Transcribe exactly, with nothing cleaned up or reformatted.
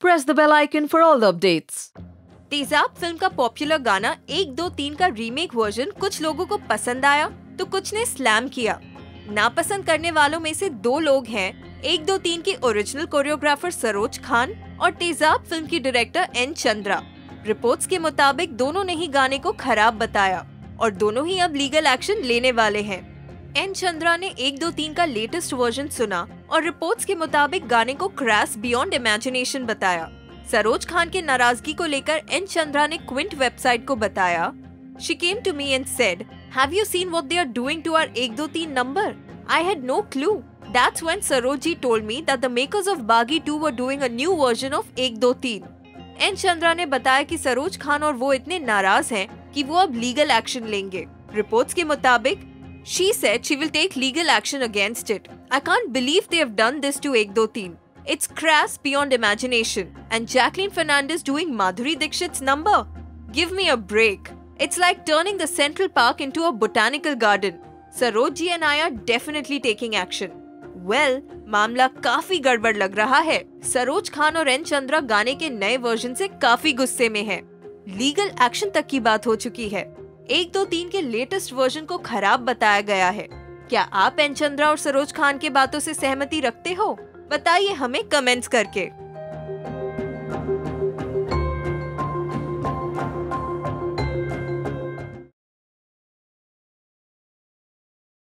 press the bell icon for all the updates. Tezaab film का popular गाना एक दो तीन का रीमेक वर्जन कुछ लोगों को पसंद आया तो कुछ ने स्लैम किया। नापसंद करने वालों में से दो लोग हैं एक दो तीन के ओरिजिनल कोरियोग्राफर सरोज खान और तेजाब फिल्म की डायरेक्टर एन चंद्रा। रिपोर्ट्स के मुताबिक दोनों ने ही गाने को खराब बताया और दोनों ही अब लीगल एक्शन लेने वाले हैं। एन चंद्रा ने एक दो तीन का लेटेस्ट वर्जन सुना और रिपोर्ट्स के मुताबिक गाने को क्रैश बियॉन्ड इमेजिनेशन बताया। सरोज खान के नाराजगी को लेकर एन चंद्रा ने क्विंट वेबसाइट को बताया, She came to me and said, "Have you seen what they are doing to our एक दो तीन number? I had no clue." That's when Sarojji told me that the makers of Baagi two were doing a new version of एक दो तीन. N Chandra ने बताया कि सरोज खान और वो इतने नाराज हैं कि वो अब लीगल एक्शन लेंगे। रिपोर्ट्स के मुताबिक She said she will take legal action against it. I can't believe they have done this to एक दो तीन. It's crass beyond imagination. And Jacqueline Fernandez doing Madhuri Dixit's number? Give me a break. It's like turning the Central Park into a botanical garden. Sarojji and I are definitely taking action. Well, मामला काफी गड़बड़ लग रहा है। सरोज खान और N Chandra गाने के नए वर्जन से काफी गुस्से में हैं। लीगल एक्शन तक की बात हो चुकी है। एक दो तीन के लेटेस्ट वर्जन को खराब बताया गया है। क्या आप एन चंद्रा और सरोज खान की बातों से सहमति रखते हो? बताइए हमें कमेंट्स करके।